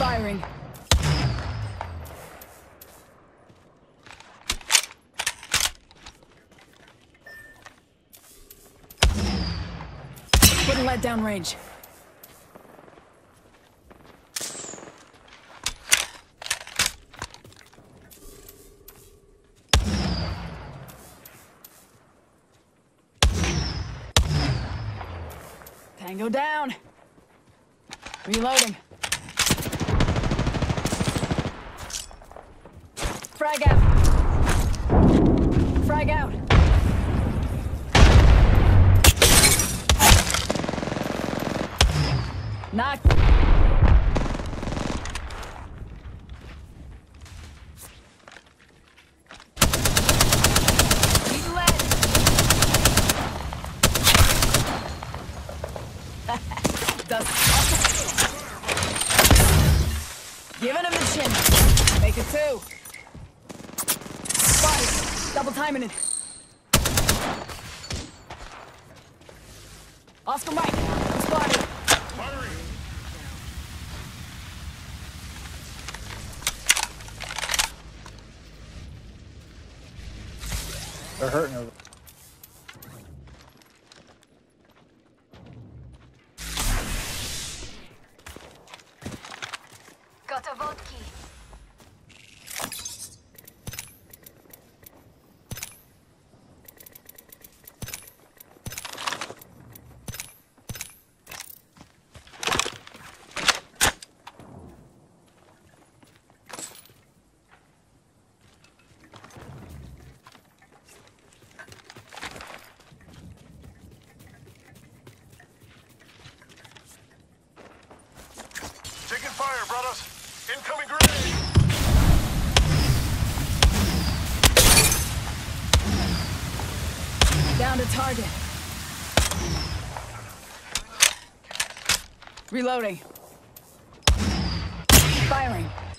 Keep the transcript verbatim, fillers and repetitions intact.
Firing. Wouldn't let down range. Tango down. Reloading. Frag out. Frag out. Knock. Keep lead. Dust. Giving him the chin. Make it two. Spotted. Double timing it. Oscar Mike. Spotted. Firing. They're hurting over. Got a vault key. Taking fire, brothers. Incoming grenade. Down to target. Reloading. Firing.